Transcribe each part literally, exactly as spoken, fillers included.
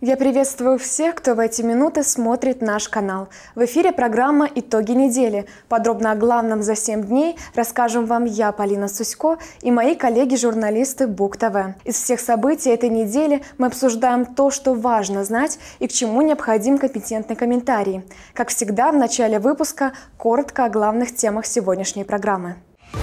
Я приветствую всех, кто в эти минуты смотрит наш канал. В эфире программа «Итоги недели». Подробно о главном за семь дней расскажем вам я, Полина Сусько, и мои коллеги-журналисты Бук ТВ. Из всех событий этой недели мы обсуждаем то, что важно знать и к чему необходим компетентный комментарий. Как всегда, в начале выпуска коротко о главных темах сегодняшней программы.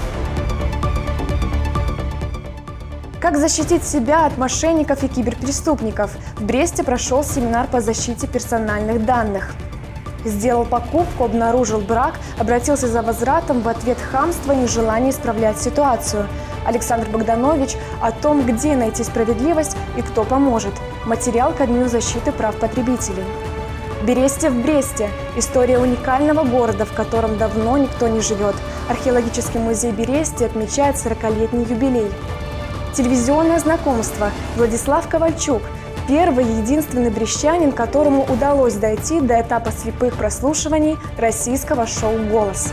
Как защитить себя от мошенников и киберпреступников? В Бресте прошел семинар по защите персональных данных. Сделал покупку, обнаружил брак, обратился за возвратом в ответ хамства и нежелание исправлять ситуацию. Александр Богданович о том, где найти справедливость и кто поможет. Материал ко Дню защиты прав потребителей. Бересте в Бресте. История уникального города, в котором давно никто не живет. Археологический музей Бересте отмечает сорокалетний юбилей. Телевизионное знакомство. Владислав Ковальчук – первый и единственный брестянин, которому удалось дойти до этапа слепых прослушиваний российского шоу «Голос».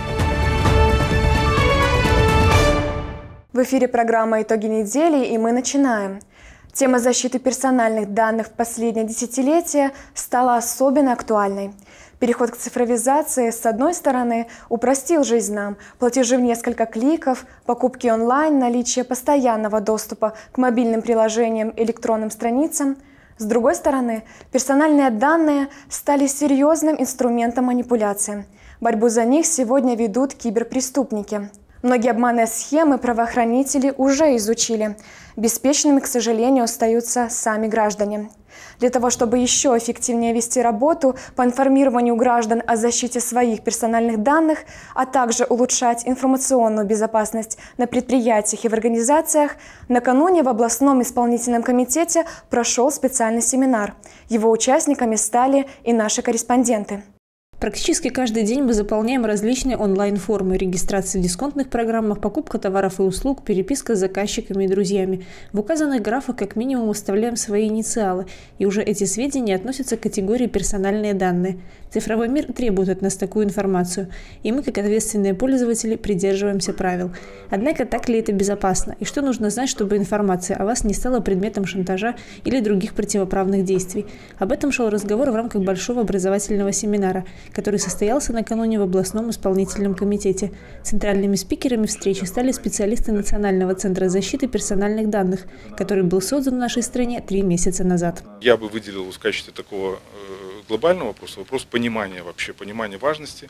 В эфире программа «Итоги недели», и мы начинаем. Тема защиты персональных данных в последнее десятилетие стала особенно актуальной. Переход к цифровизации, с одной стороны, упростил жизнь нам, платежи в несколько кликов, покупки онлайн, наличие постоянного доступа к мобильным приложениям и электронным страницам. С другой стороны, персональные данные стали серьезным инструментом манипуляции. Борьбу за них сегодня ведут киберпреступники. Многие обманные схемы правоохранители уже изучили. Беспечными, к сожалению, остаются сами граждане. Для того, чтобы еще эффективнее вести работу по информированию граждан о защите своих персональных данных, а также улучшать информационную безопасность на предприятиях и в организациях, накануне в областном исполнительном комитете прошел специальный семинар. Его участниками стали и наши корреспонденты. Практически каждый день мы заполняем различные онлайн-формы: регистрации в дисконтных программах, покупка товаров и услуг, переписка с заказчиками и друзьями. В указанных графах как минимум выставляем свои инициалы, и уже эти сведения относятся к категории «персональные данные». Цифровой мир требует от нас такую информацию, и мы, как ответственные пользователи, придерживаемся правил. Однако, так ли это безопасно? И что нужно знать, чтобы информация о вас не стала предметом шантажа или других противоправных действий? Об этом шел разговор в рамках большого образовательного семинара, который состоялся накануне в областном исполнительном комитете. Центральными спикерами встречи стали специалисты Национального центра защиты персональных данных, который был создан в нашей стране три месяца назад. Я бы выделил в качестве такого глобального вопроса вопрос понимания вообще, понимания важности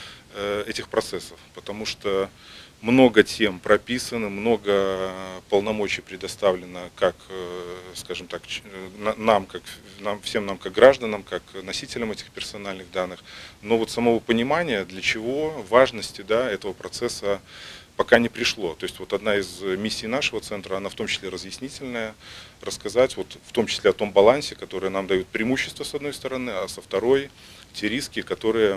этих процессов, потому что много тем прописано, много полномочий предоставлено как, скажем так, нам, как, нам, всем нам как гражданам, как носителям этих персональных данных. Но вот самого понимания, для чего, важности, да, этого процесса пока не пришло. То есть вот одна из миссий нашего центра, она в том числе разъяснительная, рассказать вот в том числе о том балансе, который нам дают преимущества с одной стороны, а со второй те риски, которые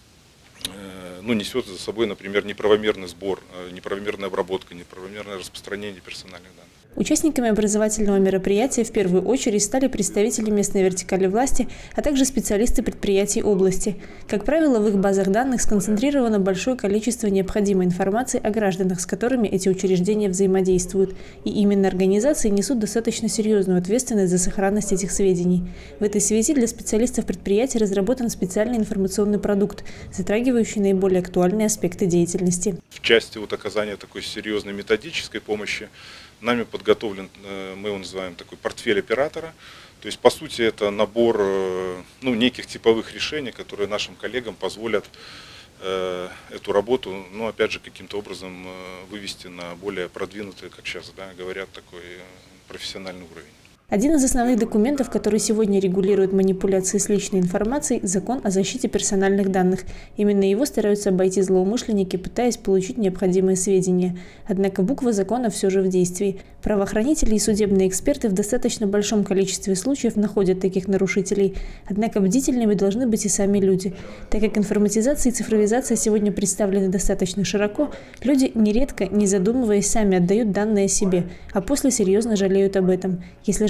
ну, несет за собой, например, неправомерный сбор, неправомерная обработка, неправомерное распространение персональных данных. Участниками образовательного мероприятия в первую очередь стали представители местной вертикали власти, а также специалисты предприятий области. Как правило, в их базах данных сконцентрировано большое количество необходимой информации о гражданах, с которыми эти учреждения взаимодействуют. И именно организации несут достаточно серьезную ответственность за сохранность этих сведений. В этой связи для специалистов предприятий разработан специальный информационный продукт, затрагивающий наиболее актуальные аспекты деятельности. В части вот оказания такой серьезной методической помощи нами подготовлен, мы его называем такой портфель оператора. То есть, по сути, это набор ну, неких типовых решений, которые нашим коллегам позволят э, эту работу, ну, опять же, каким-то образом вывести на более продвинутый, как сейчас да, говорят, такой профессиональный уровень. Один из основных документов, который сегодня регулирует манипуляции с личной информацией – Закон о защите персональных данных. Именно его стараются обойти злоумышленники, пытаясь получить необходимые сведения. Однако буква закона все же в действии. Правоохранители и судебные эксперты в достаточно большом количестве случаев находят таких нарушителей. Однако бдительными должны быть и сами люди. Так как информатизация и цифровизация сегодня представлены достаточно широко, люди нередко, не задумываясь, сами отдают данные себе, а после серьезно жалеют об этом. Если же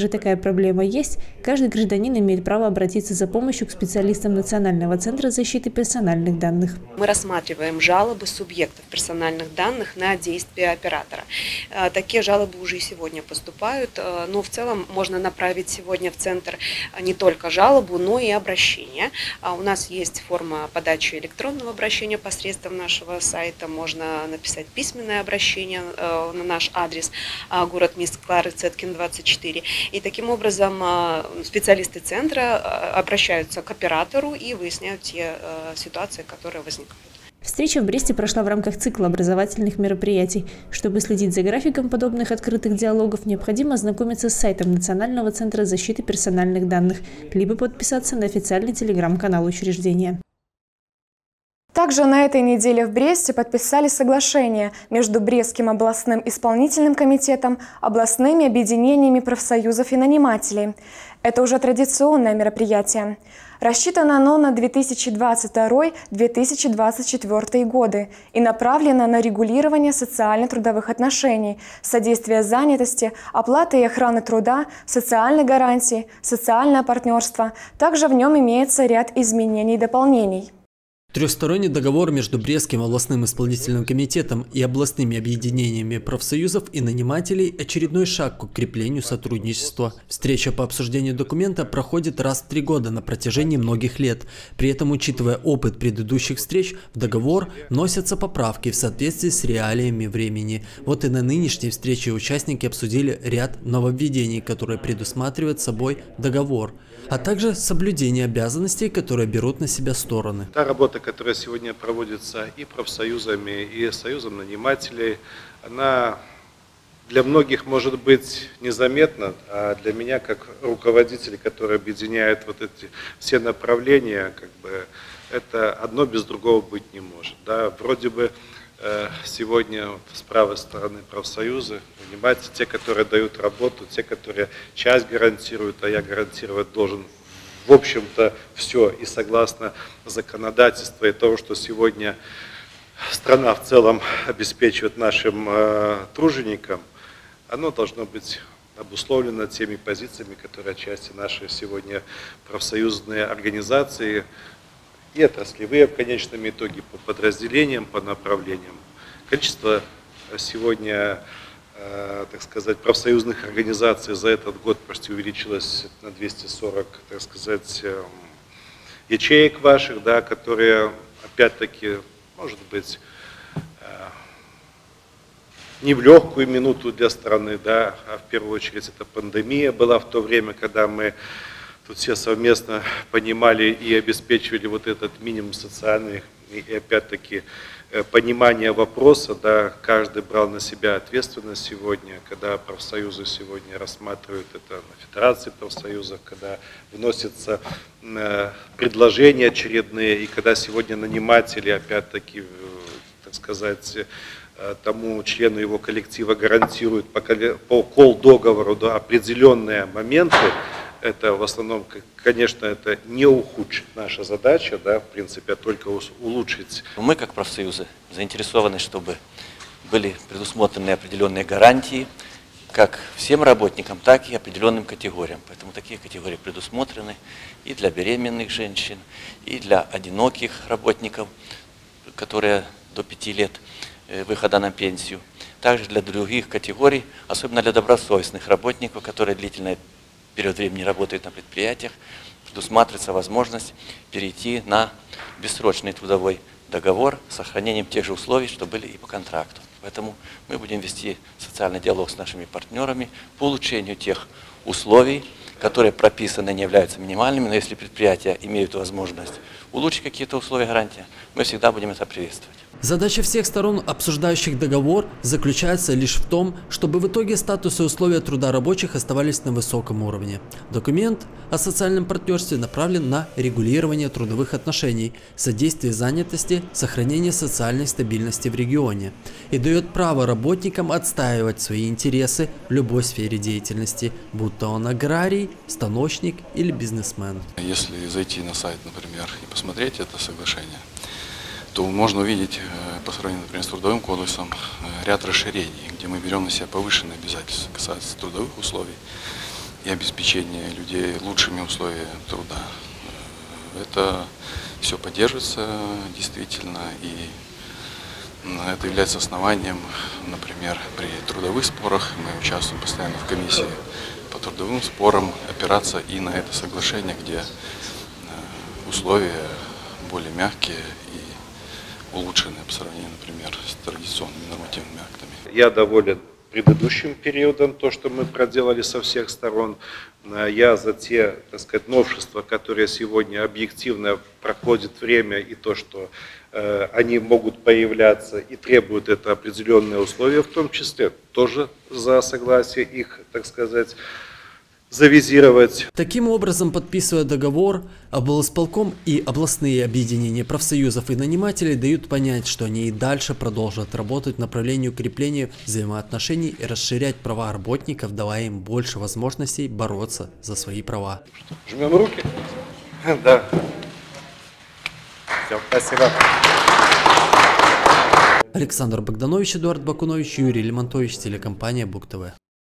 же такая проблема есть, каждый гражданин имеет право обратиться за помощью к специалистам Национального центра защиты персональных данных. Мы рассматриваем жалобы субъектов персональных данных на действия оператора. Такие жалобы уже и сегодня поступают, но в целом можно направить сегодня в центр не только жалобу, но и обращение. У нас есть форма подачи электронного обращения посредством нашего сайта, можно написать письменное обращение на наш адрес, город Мисклары, Цеткин, двадцать четыре. И таким образом специалисты центра обращаются к оператору и выясняют те ситуации, которые возникают. Встреча в Бресте прошла в рамках цикла образовательных мероприятий. Чтобы следить за графиком подобных открытых диалогов, необходимо ознакомиться с сайтом Национального центра защиты персональных данных, либо подписаться на официальный телеграм-канал учреждения. Также на этой неделе в Бресте подписали соглашение между Брестским областным исполнительным комитетом, областными объединениями профсоюзов и нанимателей. Это уже традиционное мероприятие. Рассчитано оно на две тысячи двадцать второй — две тысячи двадцать четвёртый годы и направлено на регулирование социально-трудовых отношений, содействие занятости, оплаты и охраны труда, социальной гарантии, социальное партнерство. Также в нем имеется ряд изменений и дополнений. Трехсторонний договор между Брестским областным исполнительным комитетом и областными объединениями профсоюзов и нанимателей – очередной шаг к укреплению сотрудничества. Встреча по обсуждению документа проходит раз в три года на протяжении многих лет. При этом, учитывая опыт предыдущих встреч, в договор вносятся поправки в соответствии с реалиями времени. Вот и на нынешней встрече участники обсудили ряд нововведений, которые предусматривает собой договор, а также соблюдение обязанностей, которые берут на себя стороны. Та работа, которая сегодня проводится и профсоюзами, и союзом нанимателей, она для многих может быть незаметна, а для меня, как руководителя, который объединяет вот эти все направления, как бы это одно без другого быть не может. Да? Вроде бы э, сегодня вот с правой стороны профсоюзы, наниматели, те, которые дают работу, те, которые часть гарантируют, а я гарантировать должен в общем-то все, и согласно законодательству и того, что сегодня страна в целом обеспечивает нашим э, труженикам, оно должно быть обусловлено теми позициями, которые отчасти наши сегодня профсоюзные организации и отраслевые в конечном итоге по подразделениям, по направлениям. Количество сегодня, э, так сказать, профсоюзных организаций за этот год почти увеличилось на двести сорок, так сказать, э, ячеек ваших, да, которые, опять-таки, может быть, э, не в легкую минуту для страны, да, а в первую очередь это пандемия была в то время, когда мы тут все совместно понимали и обеспечивали вот этот минимум социальный, и опять-таки понимание вопроса, да, каждый брал на себя ответственность сегодня, когда профсоюзы сегодня рассматривают это на Федерации профсоюзов, когда вносятся предложения очередные, и когда сегодня наниматели, опять-таки, так сказать, тому члену его коллектива гарантируют по, по колл-договору, да, определенные моменты. Это в основном, конечно, это не ухудшит наша задача, да, в принципе, а только улучшить. Мы, как профсоюзы, заинтересованы, чтобы были предусмотрены определенные гарантии, как всем работникам, так и определенным категориям. Поэтому такие категории предусмотрены и для беременных женщин, и для одиноких работников, которые до пяти лет выхода на пенсию. Также для других категорий, особенно для добросовестных работников, которые длительное период времени работают на предприятиях, предусматривается возможность перейти на бессрочный трудовой договор с сохранением тех же условий, что были и по контракту. Поэтому мы будем вести социальный диалог с нашими партнерами по улучшению тех условий, которые прописаны, не являются минимальными, но если предприятия имеют возможность улучшить какие-то условия гарантии, мы всегда будем это приветствовать. Задача всех сторон, обсуждающих договор, заключается лишь в том, чтобы в итоге статус и условия труда рабочих оставались на высоком уровне. Документ о социальном партнерстве направлен на регулирование трудовых отношений, содействие занятости, сохранение социальной стабильности в регионе и дает право работникам отстаивать свои интересы в любой сфере деятельности, будь то он аграрий, станочник или бизнесмен. Если зайти на сайт, например, и посмотреть это соглашение, то можно увидеть по сравнению, например, с Трудовым кодексом ряд расширений, где мы берем на себя повышенные обязательства, касаются трудовых условий. и обеспечение людей лучшими условиями труда. Это все поддерживается действительно, и это является основанием, например, при трудовых спорах. Мы участвуем постоянно в комиссии по трудовым спорам, опираться и на это соглашение, где условия более мягкие и улучшенные по сравнению, например, с традиционными нормативными актами. Я доволен предыдущим периодом, то, что мы проделали со всех сторон. Я за те, так сказать, новшества, которые сегодня объективно проходит время, и то, что э, они могут появляться и требуют это определенные условия, в том числе тоже за согласие их, так сказать, завизировать. Таким образом, подписывая договор, облсполком и областные объединения профсоюзов и нанимателей дают понять, что они и дальше продолжат работать в направлении укрепления взаимоотношений и расширять права работников, давая им больше возможностей бороться за свои права. Жмем руки? Да. Все, спасибо. Александр Богданович, Эдуард Бакунович, Юрий Лемонтович, телекомпания БугТВ.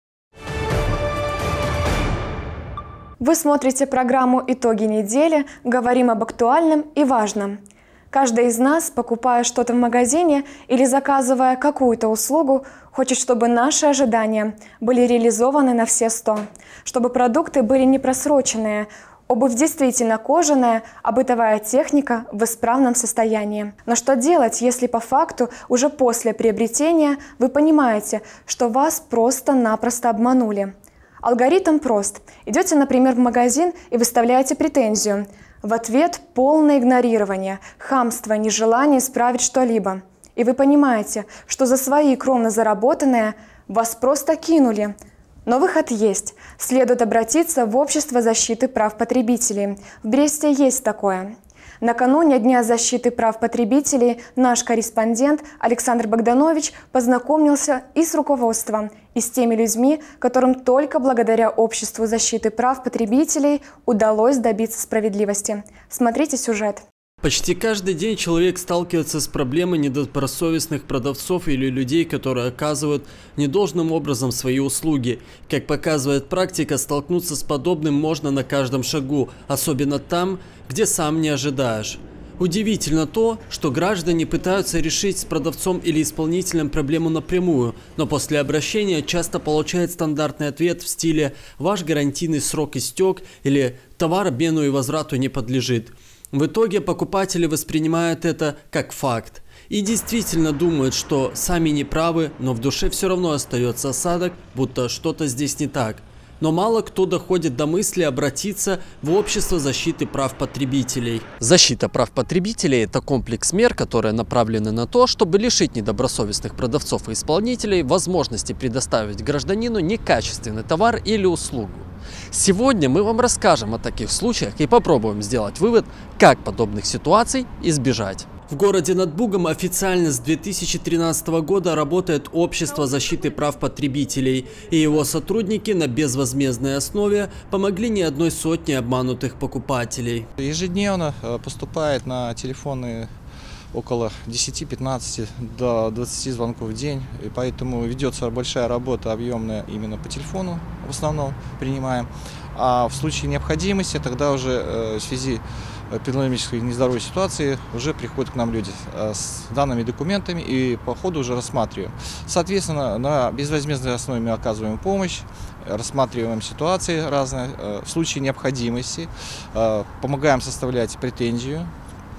Вы смотрите программу «Итоги недели», говорим об актуальном и важном. Каждый из нас, покупая что-то в магазине или заказывая какую-то услугу, хочет, чтобы наши ожидания были реализованы на все сто, чтобы продукты были не просроченные, обувь действительно кожаная, а бытовая техника в исправном состоянии. Но что делать, если по факту уже после приобретения вы понимаете, что вас просто-напросто обманули? Алгоритм прост. Идете, например, в магазин и выставляете претензию. В ответ полное игнорирование, хамство, нежелание исправить что-либо. И вы понимаете, что за свои кровно заработанные вас просто кинули. Но выход есть. Следует обратиться в Общество защиты прав потребителей. В Бресте есть такое. Накануне Дня защиты прав потребителей наш корреспондент Александр Богданович познакомился и с руководством, и с теми людьми, которым только благодаря Обществу защиты прав потребителей удалось добиться справедливости. Смотрите сюжет. Почти каждый день человек сталкивается с проблемой недобросовестных продавцов или людей, которые оказывают недолжным образом свои услуги. Как показывает практика, столкнуться с подобным можно на каждом шагу, особенно там, где сам не ожидаешь. Удивительно то, что граждане пытаются решить с продавцом или исполнителем проблему напрямую, но после обращения часто получают стандартный ответ в стиле «Ваш гарантийный срок истек» или «Товар обмену и возврату не подлежит». В итоге покупатели воспринимают это как факт и действительно думают, что сами не правы, но в душе все равно остается осадок, будто что-то здесь не так. Но мало кто доходит до мысли обратиться в Общество защиты прав потребителей. Защита прав потребителей – это комплекс мер, которые направлены на то, чтобы лишить недобросовестных продавцов и исполнителей возможности предоставить гражданину некачественный товар или услугу. Сегодня мы вам расскажем о таких случаях и попробуем сделать вывод, как подобных ситуаций избежать. В городе над Бугом официально с две тысячи тринадцатого года работает Общество защиты прав потребителей, и его сотрудники на безвозмездной основе помогли не одной сотне обманутых покупателей. Ежедневно поступает на телефоны около десяти-пятнадцати до двадцати звонков в день, и поэтому ведется большая работа, объемная именно по телефону, в основном принимаем. А в случае необходимости тогда уже в связи эпидемиологической нездоровой ситуации уже приходят к нам люди с данными документами и по ходу уже рассматриваем. Соответственно, на безвозмездной основе мы оказываем помощь, рассматриваем ситуации разные. В случае необходимости помогаем составлять претензию.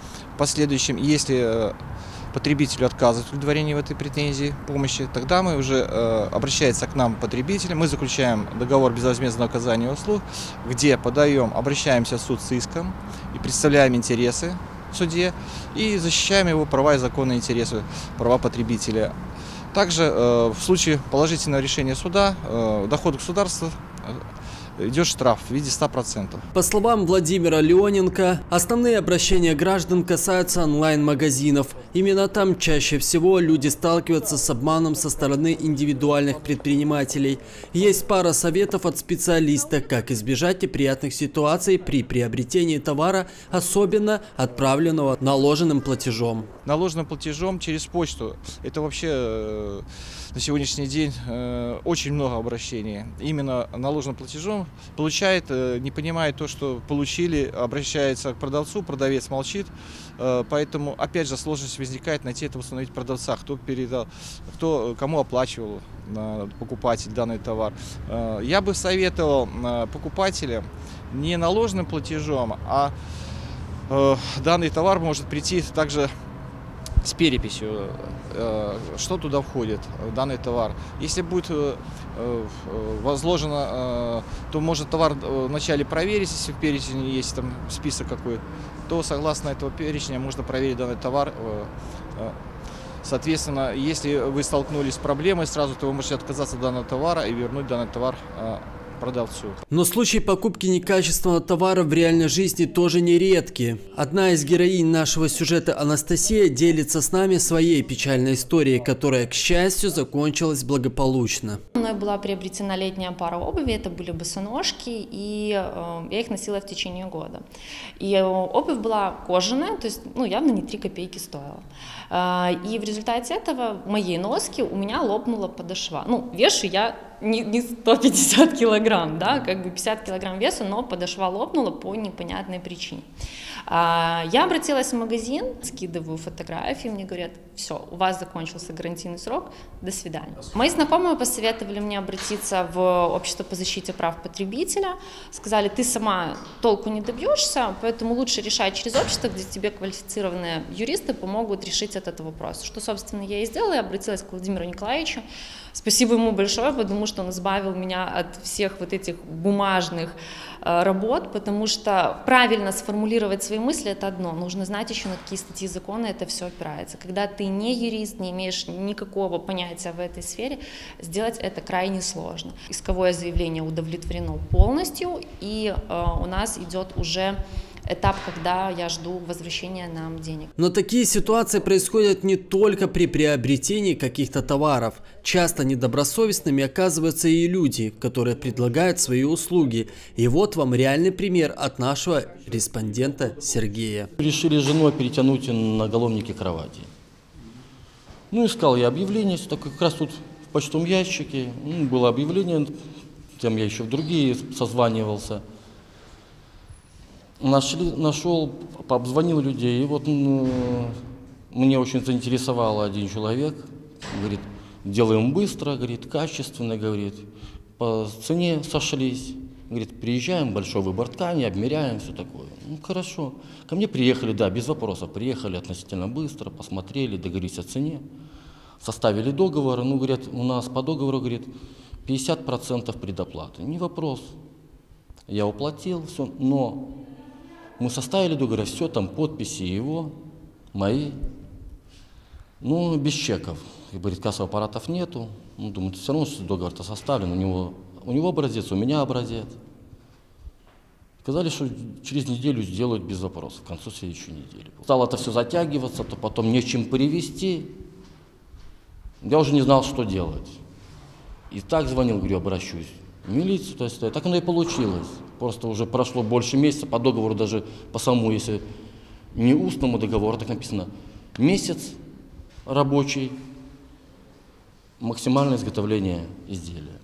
В последующем, если потребителю отказывают в удовлетворении в этой претензии помощи, тогда мы уже э, обращается к нам потребитель, мы заключаем договор безвозмездного оказания услуг, где подаем, обращаемся в суд с иском и представляем интересы в суде и защищаем его права и законные интересы, права потребителя. Также э, в случае положительного решения суда э, доходу государства идет штраф в виде ста процентов. По словам Владимира Леоненко, основные обращения граждан касаются онлайн-магазинов. Именно там чаще всего люди сталкиваются с обманом со стороны индивидуальных предпринимателей. Есть пара советов от специалиста, как избежать неприятных ситуаций при приобретении товара, особенно отправленного наложенным платежом. Наложенным платежом через почту. Это вообще на сегодняшний день очень много обращений. Именно наложенным платежом получает, не понимает то, что получили, обращается к продавцу, продавец молчит. Поэтому, опять же, сложность возникает найти это, установить продавца, кто передал, кто, кому оплачивал покупатель данный товар. Я бы советовал покупателям не наложенным платежом, а данный товар может прийти также с переписью, что туда входит в данный товар. Если будет возложено, то может товар вначале проверить, если в перечне есть там список какой, то согласно этого перечня можно проверить данный товар. Соответственно, если вы столкнулись с проблемой сразу, то вы можете отказаться от данного товара и вернуть данный товар продавцу. Но случаи покупки некачественного товара в реальной жизни тоже нередки. Одна из героинь нашего сюжета, Анастасия, делится с нами своей печальной историей, которая, к счастью, закончилась благополучно. Мной была приобретена летняя пара обуви, это были босоножки, и э, я их носила в течение года. И э, обувь была кожаная, то есть ну, явно не три копейки стоила. Э, и в результате этого моей носки у меня лопнула подошва. Ну, вешу я не, не сто пятьдесят килограмм, да, как бы пятьдесят килограмм веса, но подошва лопнула по непонятной причине. А, я обратилась в магазин, скидываю фотографии, мне говорят, все, у вас закончился гарантийный срок, до свидания. Мои знакомые посоветовали мне обратиться в общество по защите прав потребителя, сказали, ты сама толку не добьешься, поэтому лучше решать через общество, где тебе квалифицированные юристы помогут решить этот вопрос. Что, собственно, я и сделала, я обратилась к Владимиру Николаевичу. Спасибо ему большое, потому что он избавил меня от всех вот этих бумажных э, работ, потому что правильно сформулировать свои мысли – это одно, нужно знать еще, на какие статьи закона это все опирается. Когда ты не юрист, не имеешь никакого понятия в этой сфере, сделать это крайне сложно. Исковое заявление удовлетворено полностью, и э, у нас идет уже этап, когда я жду возвращения нам денег. Но такие ситуации происходят не только при приобретении каких-то товаров. Часто недобросовестными оказываются и люди, которые предлагают свои услуги. И вот вам реальный пример от нашего респондента Сергея. Решили с женой перетянуть наголовники кровати. Ну, искал я объявление, так как раз тут в почтовом ящике ну, было объявление, там я еще в другие созванивался. Нашли, нашел, обзвонил людей, и вот ну, мне очень заинтересовал один человек, говорит, делаем быстро, говорит, качественно, говорит, по цене сошлись, говорит, приезжаем, большой выбор ткани, обмеряем, все такое. Ну, хорошо. Ко мне приехали, да, без вопросов, приехали относительно быстро, посмотрели, договорились о цене, составили договор, ну, говорят, у нас по договору, говорит, пятьдесят процентов предоплаты, не вопрос. Я уплатил, все, но... Мы составили договор, все, там подписи его, мои, ну, без чеков. И, говорит, кассовых аппаратов нету. Ну, думаю, все равно договор-то составлен, у него, у него образец, у меня образец. Сказали, что через неделю сделают без вопросов, к концу следующей недели. Стало это все затягиваться, то потом нечем перевести. Я уже не знал, что делать. И так звонил, говорю, обращусь. В милицию, то есть так оно и получилось. Просто уже прошло больше месяца, по договору даже по самому, если не устному договору, так написано, месяц рабочий, максимальное изготовление изделия.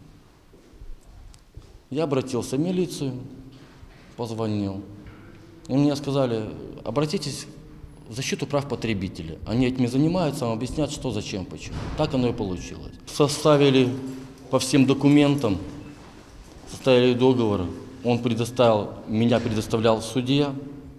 Я обратился в милицию, позвонил, и мне сказали, обратитесь в защиту прав потребителя. Они этим занимаются, вам объяснят, что, зачем, почему. Так оно и получилось. Составили по всем документам, составили договор, он предоставил, меня предоставлял судья,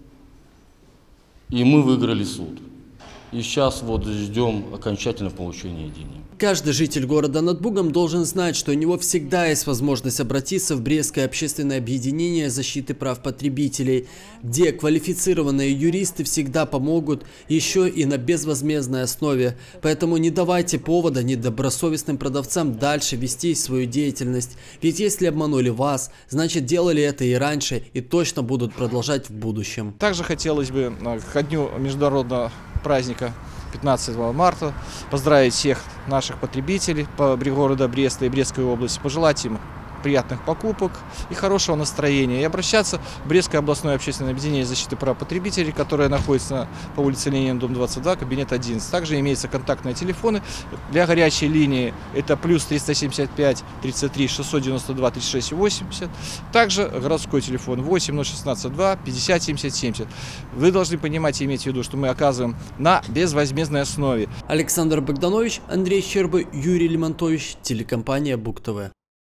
и мы выиграли суд. И сейчас вот ждем окончательного получения денег. Каждый житель города над Бугом должен знать, что у него всегда есть возможность обратиться в Брестское общественное объединение защиты прав потребителей, где квалифицированные юристы всегда помогут еще и на безвозмездной основе. Поэтому не давайте повода недобросовестным продавцам дальше вести свою деятельность. Ведь если обманули вас, значит делали это и раньше, и точно будут продолжать в будущем. Также хотелось бы ко дню международного праздника пятнадцатого марта поздравить всех наших потребителей по города Бреста и Брестской области, пожелать им приятных покупок и хорошего настроения. И обращаться в Брестское областное общественное объединение защиты прав потребителей, которое находится по улице Ленина, дом двадцать два, кабинет одиннадцать. Также имеются контактные телефоны для горячей линии. Это плюс триста семьдесят пять тридцать три шестьсот девяносто два тридцать шесть восемьдесят. Также городской телефон восемь ноль шестнадцать два пятьдесят семьдесят семьдесят. Вы должны понимать и иметь в виду, что мы оказываем на безвозмездной основе. Александр Богданович, Андрей Щерба, Юрий Лемонтович, телекомпания БукТВ.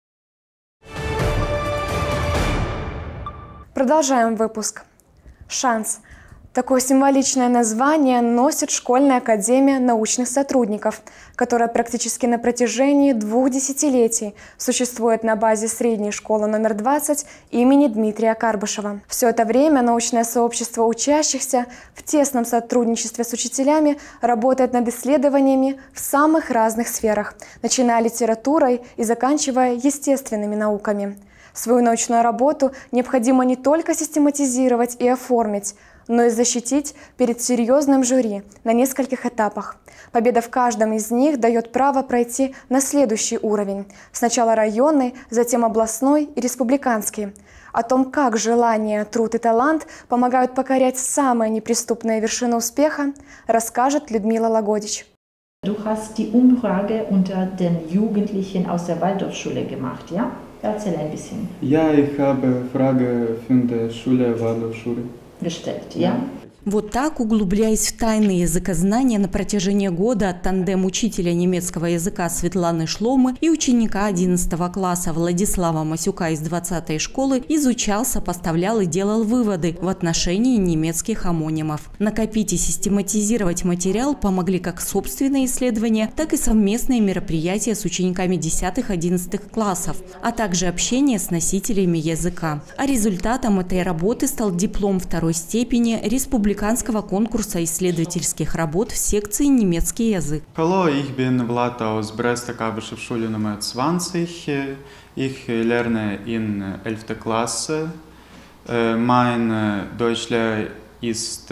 Продолжаем выпуск. «Шанс». Такое символичное название носит Школьная академия научных сотрудников, которая практически на протяжении двух десятилетий существует на базе средней школы номер двадцать имени Дмитрия Карбышева. Все это время научное сообщество учащихся в тесном сотрудничестве с учителями работает над исследованиями в самых разных сферах, начиная литературой и заканчивая естественными науками. Свою научную работу необходимо не только систематизировать и оформить, но и защитить перед серьезным жюри на нескольких этапах. Победа в каждом из них дает право пройти на следующий уровень. Сначала районный, затем областной и республиканский. О том, как желание, труд и талант помогают покорять самые неприступные вершины успеха, расскажет Людмила Лагодич. Du hast die Umfrage unter den Jugendlichen aus der Waldorfschule gemacht, ja? Erzähl ein bisschen. Ja, ich habe Frage von der Schule Waldorfschule gestellt, ja? Вот так, углубляясь в тайны языкознания на протяжении года, тандем учителя немецкого языка Светланы Шломы и ученика одиннадцатого класса Владислава Масюка из двадцатой школы изучал, сопоставлял и делал выводы в отношении немецких омонимов. Накопить и систематизировать материал помогли как собственные исследования, так и совместные мероприятия с учениками десятых-одиннадцатых классов, а также общение с носителями языка. А результатом этой работы стал диплом второй степени республиканского республиканского конкурса исследовательских работ в секции немецкий язык. Hallo, ich bin Vlad aus Brest-Karbischew-Schule Nummer zwanzig. Ich lerne in elfter Klasse. Mein Deutschlehrer ist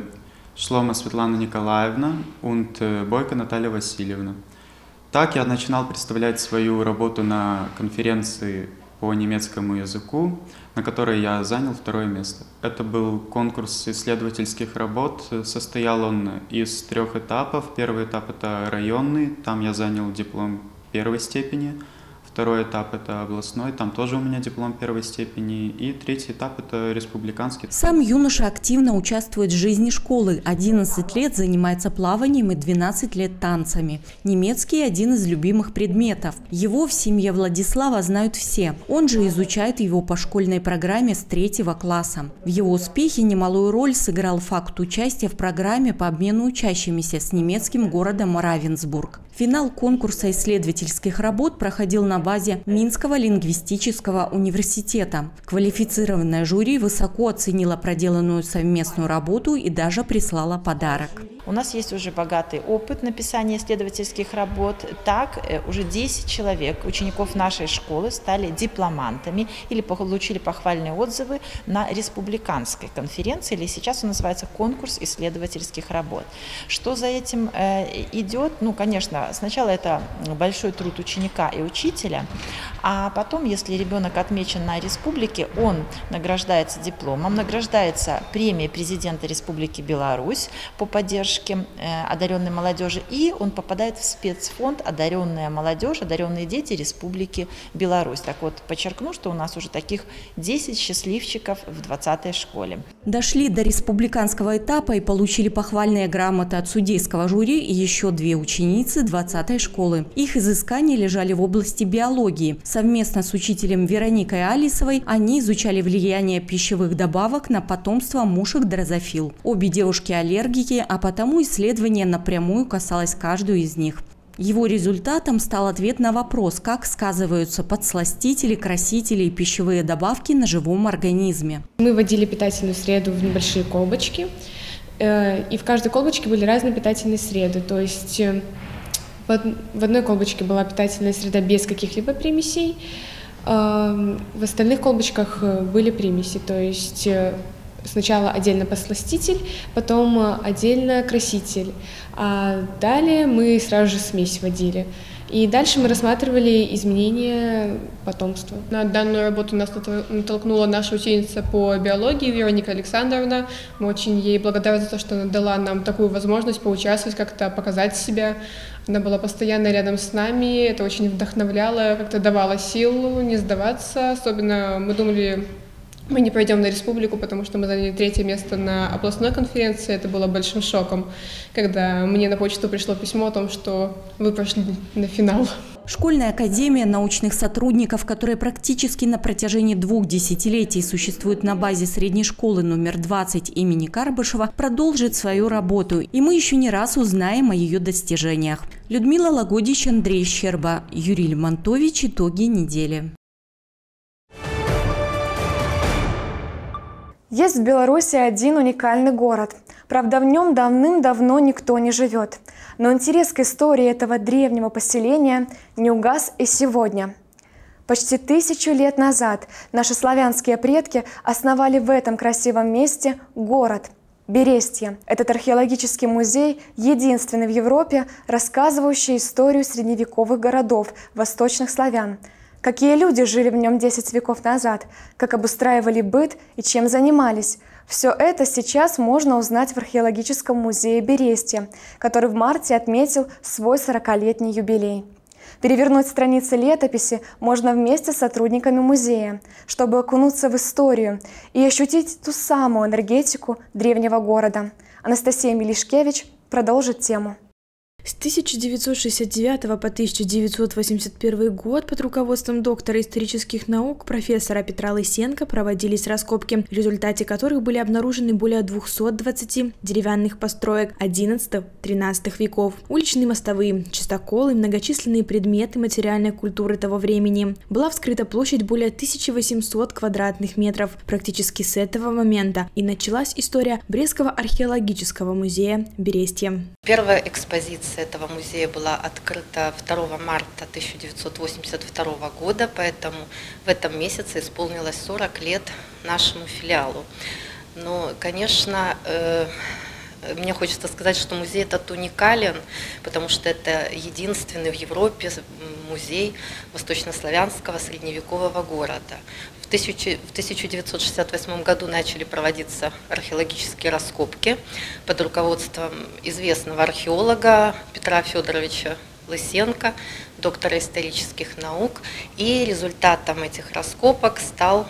Шлома Светлана Николаевна und Бойко Наталья Васильевна. Так я начинал представлять свою работу на конференции по немецкому языку, на которой я занял второе место. Это был конкурс исследовательских работ. Состоял он из трех этапов. Первый этап – это районный, там я занял диплом первой степени. Второй этап – это областной, там тоже у меня диплом первой степени. И третий этап – это республиканский. Сам юноша активно участвует в жизни школы. одиннадцать лет занимается плаванием и двенадцать лет танцами. Немецкий – один из любимых предметов. Его в семье Владислава знают все. Он же изучает его по школьной программе с третьего класса. В его успехе немалую роль сыграл факт участия в программе по обмену учащимися с немецким городом Равенсбург. Финал конкурса исследовательских работ проходил на базе Минского лингвистического университета. Квалифицированное жюри высоко оценило проделанную совместную работу и даже прислало подарок. У нас есть уже богатый опыт написания исследовательских работ. Так, уже десять человек, учеников нашей школы, стали дипломантами или получили похвальные отзывы на республиканской конференции, или сейчас он называется конкурс исследовательских работ. Что за этим э, идет? Ну, конечно, сначала это большой труд ученика и учителя, а потом, если ребенок отмечен на республике, он награждается дипломом, награждается премией президента Республики Беларусь по поддержке одаренной молодежи, и он попадает в спецфонд «Одаренная молодежь», «Одаренные дети Республики Беларусь». Так вот, подчеркну, что у нас уже таких десять счастливчиков в двадцатой школе. Дошли до республиканского этапа и получили похвальные грамоты от судейского жюри и еще две ученицы двадцатой школы. Их изыскания лежали в области биологии. Совместно с учителем Вероникой Алисовой они изучали влияние пищевых добавок на потомство мушек дрозофил. Обе девушки аллергики, а потому исследование напрямую касалось каждую из них. Его результатом стал ответ на вопрос, как сказываются подсластители, красители и пищевые добавки на живом организме. Мы вводили питательную среду в небольшие колбочки, и в каждой колбочке были разные питательные среды. То есть в одной колбочке была питательная среда без каких-либо примесей, в остальных колбочках были примеси. То есть сначала отдельно подсластитель, потом отдельно краситель, а далее мы сразу же смесь вводили. И дальше мы рассматривали изменения потомства. На данную работу нас натолкнула наша ученица по биологии Вероника Александровна. Мы очень ей благодарны за то, что она дала нам такую возможность поучаствовать, как-то показать себя. Она была постоянно рядом с нами, это очень вдохновляло, как-то давало сил не сдаваться. Особенно мы думали, мы не пойдем на республику, потому что мы заняли третье место на областной конференции. Это было большим шоком, когда мне на почту пришло письмо о том, что вы прошли на финал. Школьная академия научных сотрудников, которая практически на протяжении двух десятилетий существует на базе средней школы номер двадцать имени Карбышева, продолжит свою работу, и мы еще не раз узнаем о ее достижениях. Людмила Лагодич, Андрей Щерба, Юрий Лемонтович. Итоги недели. Есть в Беларуси один уникальный город. Правда, в нем давным-давно никто не живет. Но интерес к истории этого древнего поселения не угас и сегодня. Почти тысячу лет назад наши славянские предки основали в этом красивом месте город – Берестье. Этот археологический музей единственный в Европе, рассказывающий историю средневековых городов восточных славян. Какие люди жили в нем десять веков назад, как обустраивали быт и чем занимались. Все это сейчас можно узнать в археологическом музее Берестье, который в марте отметил свой сорокалетний юбилей. Перевернуть страницы летописи можно вместе с сотрудниками музея, чтобы окунуться в историю и ощутить ту самую энергетику древнего города. Анастасия Мелишкевич продолжит тему. С тысяча девятьсот шестьдесят девятого по тысяча девятьсот восемьдесят первый год под руководством доктора исторических наук профессора Петра Лысенко проводились раскопки, в результате которых были обнаружены более двухсот двадцати деревянных построек одиннадцатого-тринадцатого веков, уличные мостовые, частоколы, многочисленные предметы материальной культуры того времени. Была вскрыта площадь более тысячи восьмисот квадратных метров. Практически с этого момента и началась история Брестского археологического музея Берестье. Первая экспозиция этого музея была открыта второго марта тысяча девятьсот восемьдесят второго года, поэтому в этом месяце исполнилось сорок лет нашему филиалу. Но, конечно, э, мне хочется сказать, что музей этот уникален, потому что это единственный в Европе музей восточнославянского средневекового города. В тысяча девятьсот шестьдесят восьмом году начали проводиться археологические раскопки под руководством известного археолога Петра Федоровича Лысенко, доктора исторических наук. И результатом этих раскопок стал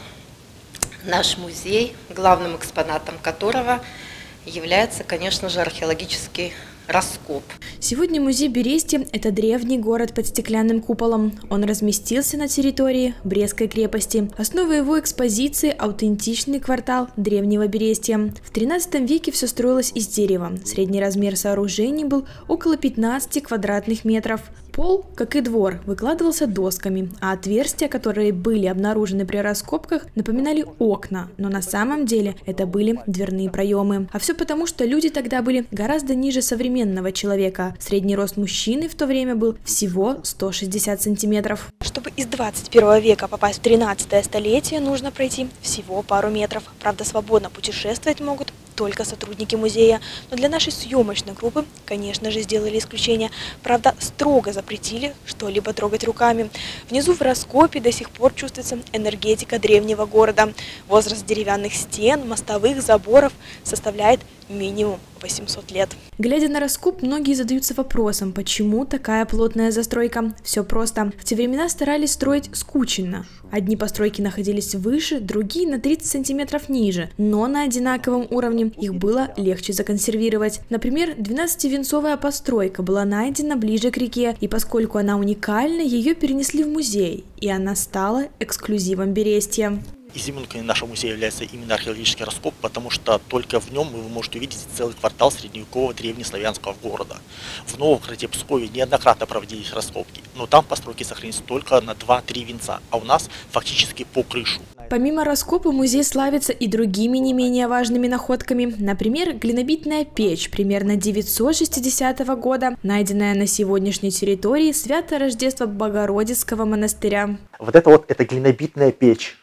наш музей, главным экспонатом которого является, конечно же, археологический раскоп. Сегодня музей Берестье – это древний город под стеклянным куполом. Он разместился на территории Брестской крепости. Основа его экспозиции – аутентичный квартал древнего Берестья. В тринадцатом веке все строилось из дерева. Средний размер сооружений был около пятнадцати квадратных метров. Пол, как и двор, выкладывался досками, а отверстия, которые были обнаружены при раскопках, напоминали окна, но на самом деле это были дверные проемы. А все потому, что люди тогда были гораздо ниже современного человека. Средний рост мужчины в то время был всего сто шестьдесят сантиметров. Чтобы из двадцать первого века попасть в тринадцатое столетие, нужно пройти всего пару метров. Правда, свободно путешествовать могут только сотрудники музея. Но для нашей съемочной группы, конечно же, сделали исключение. Правда, строго запретили что-либо трогать руками. Внизу в раскопе до сих пор чувствуется энергетика древнего города. Возраст деревянных стен, мостовых, заборов составляет минимум восемьсот лет. Глядя на раскоп, многие задаются вопросом, почему такая плотная застройка. Все просто. В те времена старались строить скученно. Одни постройки находились выше, другие на тридцать сантиметров ниже, но на одинаковом уровне их было легче законсервировать. Например, двенадцативенцовая постройка была найдена ближе к реке, и поскольку она уникальна, ее перенесли в музей, и она стала эксклюзивом Берестья. Изюминкой нашего музея является именно археологический раскоп, потому что только в нем вы можете увидеть целый квартал средневекового древнеславянского города. В Новом Храте-Пскове неоднократно проводились раскопки, но там постройки сохранились только на два-три венца, а у нас фактически по крышу. Помимо раскопа, музей славится и другими не менее важными находками. Например, глинобитная печь примерно девятьсот шестидесятого года, найденная на сегодняшней территории Свято-Рождества Богородицкого монастыря. Вот это вот, это глинобитная печь.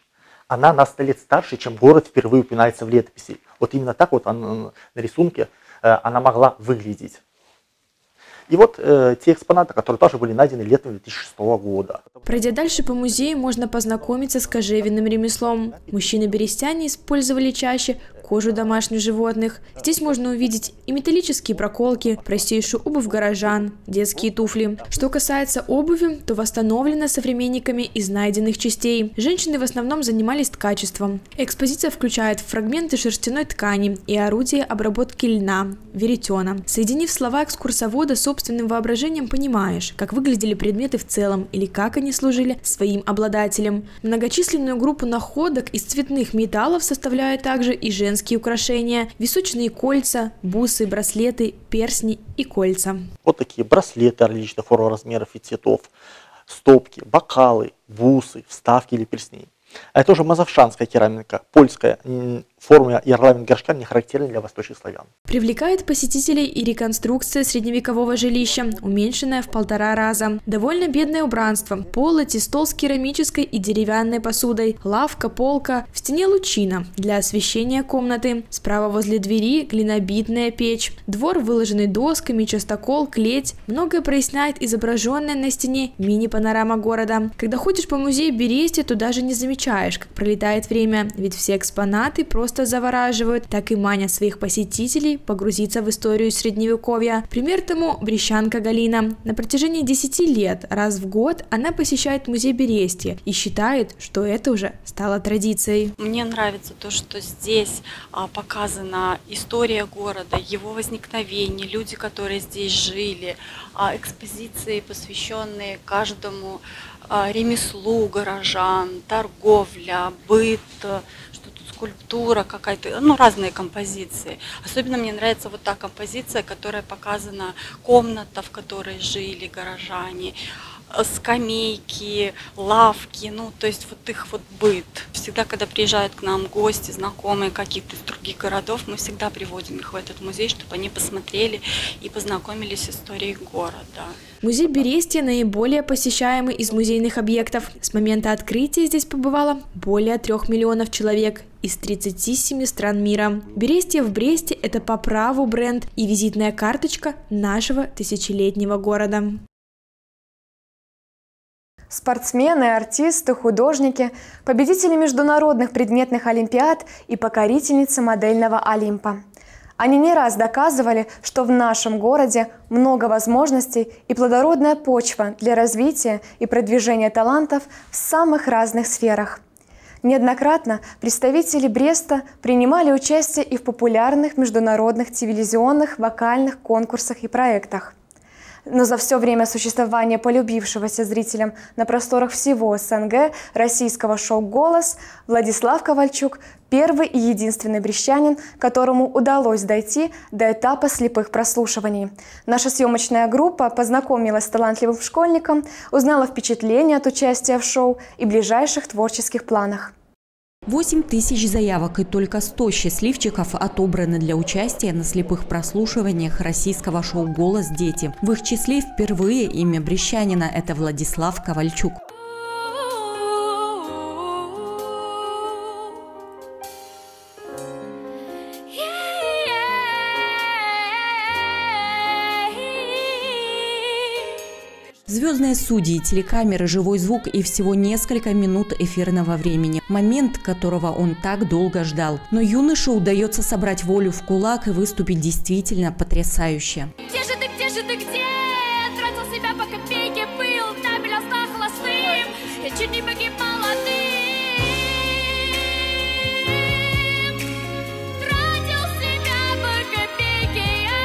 она на сто лет старше, чем город впервые упоминается в летописи. Вот именно так вот она, на рисунке она могла выглядеть. И вот э, те экспонаты, которые тоже были найдены летом две тысячи шестого года. Пройдя дальше по музею, можно познакомиться с кожевенным ремеслом. Мужчины-берестяне использовали чаще кожу домашних животных. Здесь можно увидеть и металлические проколки, простейшую обувь горожан, детские туфли. Что касается обуви, то восстановлена современниками из найденных частей. Женщины в основном занимались ткачеством. Экспозиция включает фрагменты шерстяной ткани и орудия обработки льна, веретена. Соединив слова экскурсовода с собственным воображением, понимаешь, как выглядели предметы в целом или как они служили своим обладателям. Многочисленную группу находок из цветных металлов составляют также и женские украшения, височные кольца, бусы, браслеты, перстни и кольца. Вот такие браслеты различных форм, размеров и цветов, стопки, бокалы, бусы, вставки или перстней. А это уже мазовшанская керамика, польская. Форма и орнамент горшка не характерны для восточных славян. Привлекает посетителей и реконструкция средневекового жилища, уменьшенная в полтора раза. Довольно бедное убранство. Полоти, стол с керамической и деревянной посудой, лавка, полка, в стене лучина для освещения комнаты. Справа возле двери глинобитная печь. Двор, выложенный досками, частокол, клеть. Многое проясняет изображенная на стене мини-панорама города. Когда ходишь по музею Берестия, то даже не замечаешь, как пролетает время, ведь все экспонаты просто завораживают, так и манят своих посетителей погрузиться в историю средневековья. Пример тому брещанка Галина. На протяжении десяти лет раз в год она посещает музей Берестия и считает, что это уже стало традицией. Мне нравится то, что здесь а, показана история города, его возникновение, люди, которые здесь жили, а, экспозиции, посвященные каждому а, ремеслу горожан, торговля, быт, скульптура какая-то, ну, разные композиции. Особенно мне нравится вот та композиция, которая показана, комната, в которой жили горожане, скамейки, лавки, ну, то есть вот их вот быт. Всегда, когда приезжают к нам гости, знакомые какие-то из других городов, мы всегда приводим их в этот музей, чтобы они посмотрели и познакомились с историей города. Музей Берестия наиболее посещаемый из музейных объектов. С момента открытия здесь побывало более трех миллионов человек из тридцати семи стран мира. Берестия в Бресте – это по праву бренд и визитная карточка нашего тысячелетнего города. Спортсмены, артисты, художники, победители международных предметных олимпиад и покорительницы модельного Олимпа. Они не раз доказывали, что в нашем городе много возможностей и плодородная почва для развития и продвижения талантов в самых разных сферах. Неоднократно представители Бреста принимали участие и в популярных международных телевизионных, вокальных конкурсах и проектах. Но за все время существования полюбившегося зрителям на просторах всего СНГ российского шоу «Голос» Владислав Ковальчук – первый и единственный брестянин, которому удалось дойти до этапа слепых прослушиваний. Наша съемочная группа познакомилась с талантливым школьником, узнала впечатления от участия в шоу и ближайших творческих планах. восемь тысяч заявок и только сто счастливчиков отобраны для участия на слепых прослушиваниях российского шоу «Голос. Дети». В их числе впервые имя брестянина – это Владислав Ковальчук. Звездные судьи, телекамеры, живой звук и всего несколько минут эфирного времени. Момент, которого он так долго ждал. Но юноше удается собрать волю в кулак и выступить действительно потрясающе. Где же ты, где же ты, где? Тратил себя по копейке, был табель остал холостым. Я чуть не погиб молодым. Тратил себя по копейке.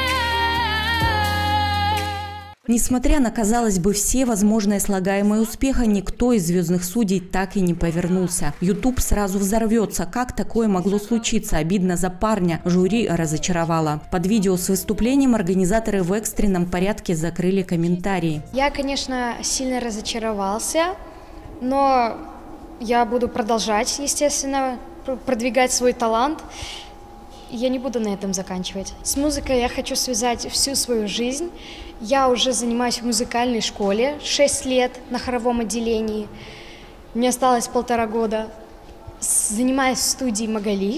Несмотря на, казалось бы, все возможные слагаемые успеха, никто из звездных судей так и не повернулся. YouTube сразу взорвется. Как такое могло случиться? Обидно за парня. Жюри разочаровало. Под видео с выступлением организаторы в экстренном порядке закрыли комментарии. Я, конечно, сильно разочаровался, но я буду продолжать, естественно, продвигать свой талант. Я не буду на этом заканчивать. С музыкой я хочу связать всю свою жизнь. Я уже занимаюсь в музыкальной школе шесть лет на хоровом отделении. Мне осталось полтора года занимаюсь в студии Магалиф.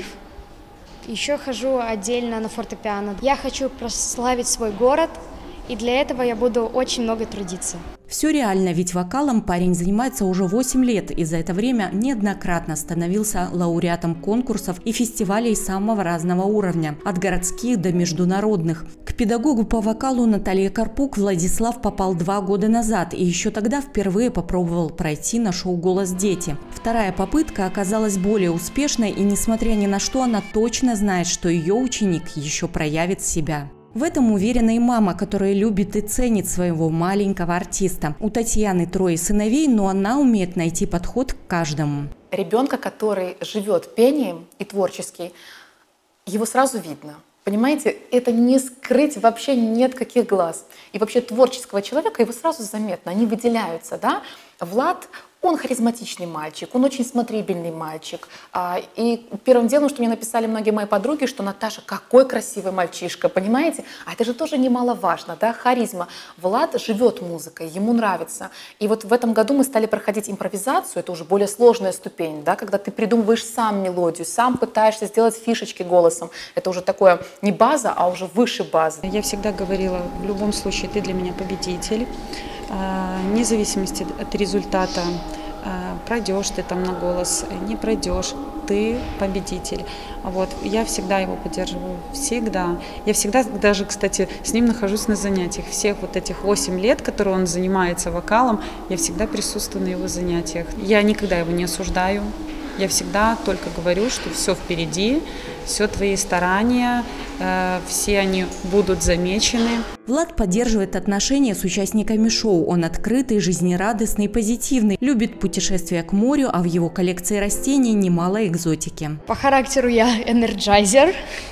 Еще хожу отдельно на фортепиано. Я хочу прославить свой город, и для этого я буду очень много трудиться. Все реально, ведь вокалом парень занимается уже восемь лет и за это время неоднократно становился лауреатом конкурсов и фестивалей самого разного уровня, от городских до международных. К педагогу по вокалу Наталье Карпук Владислав попал два года назад и еще тогда впервые попробовал пройти на шоу «Голос дети». Вторая попытка оказалась более успешной, и несмотря ни на что, она точно знает, что ее ученик еще проявит себя. В этом уверена и мама, которая любит и ценит своего маленького артиста. У Татьяны трое сыновей, но она умеет найти подход к каждому. Ребенка, который живет пением и творческий, его сразу видно. Понимаете, это не скрыть вообще нет каких глаз. И вообще творческого человека его сразу заметно, они выделяются, да? Влад, он харизматичный мальчик, он очень смотрибельный мальчик. И первым делом, что мне написали многие мои подруги, что Наташа, какой красивый мальчишка, понимаете? А это же тоже немаловажно, да, харизма. Влад живет музыкой, ему нравится. И вот в этом году мы стали проходить импровизацию, это уже более сложная ступень, да, когда ты придумываешь сам мелодию, сам пытаешься сделать фишечки голосом. Это уже такое не база, а уже выше базы. Я всегда говорила, в любом случае ты для меня победитель. Вне зависимости от результата, пройдешь ты там на голос, не пройдешь, ты победитель. Вот. Я всегда его поддерживаю, всегда. Я всегда даже, кстати, с ним нахожусь на занятиях. Всех вот этих восемь лет, которые он занимается вокалом, я всегда присутствую на его занятиях. Я никогда его не осуждаю. Я всегда только говорю, что все впереди, все твои старания, э, все они будут замечены. Влад поддерживает отношения с участниками шоу. Он открытый, жизнерадостный, позитивный, любит путешествия к морю, а в его коллекции растений немало экзотики. По характеру я энерджайзер.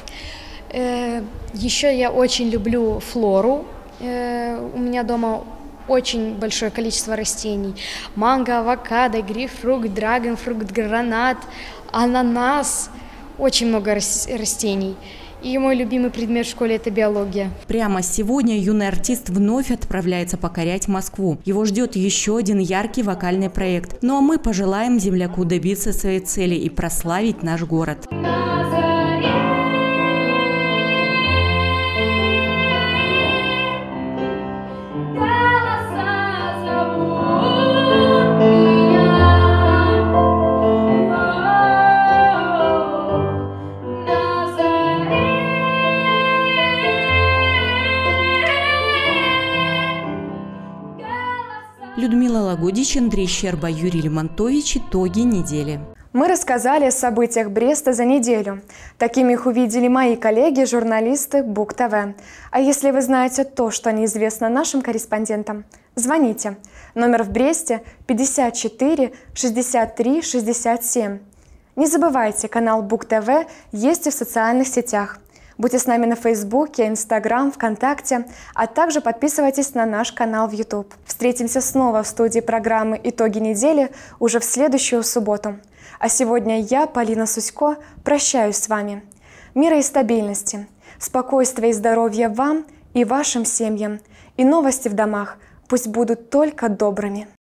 Э, еще я очень люблю флору. Э, у меня дома очень большое количество растений. Манго, авокадо, грейпфрут, драгонфрукт, гранат, ананас. Очень много растений. И мой любимый предмет в школе – это биология. Прямо сегодня юный артист вновь отправляется покорять Москву. Его ждет еще один яркий вокальный проект. Ну а мы пожелаем земляку добиться своей цели и прославить наш город. Людмила Лагодич, Андрей Щерба, Юрий Лемонтович. Итоги недели. Мы рассказали о событиях Бреста за неделю. Такими их увидели мои коллеги, журналисты БугТВ. А если вы знаете то, что неизвестно нашим корреспондентам, звоните. Номер в Бресте пятьдесят четыре шестьдесят три шестьдесят семь. Не забывайте, канал БугТВ есть и в социальных сетях. Будьте с нами на Фейсбуке, Инстаграм, ВКонтакте, а также подписывайтесь на наш канал в Ютуб. Встретимся снова в студии программы «Итоги недели» уже в следующую субботу. А сегодня я, Полина Сусько, прощаюсь с вами. Мира и стабильности, спокойствия и здоровья вам и вашим семьям. И новости в домах пусть будут только добрыми.